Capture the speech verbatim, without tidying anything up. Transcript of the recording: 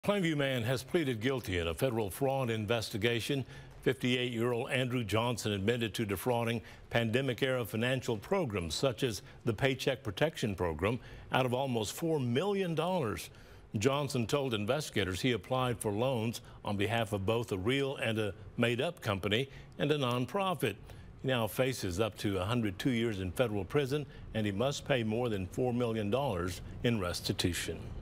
Plainview man has pleaded guilty in a federal fraud investigation. fifty-eight-year-old Andrew Johnson admitted to defrauding pandemic-era financial programs such as the Paycheck Protection Program out of almost four million dollars. Johnson told investigators he applied for loans on behalf of both a real and a made-up company and a nonprofit. He now faces up to one hundred two years in federal prison, and he must pay more than four million dollars in restitution.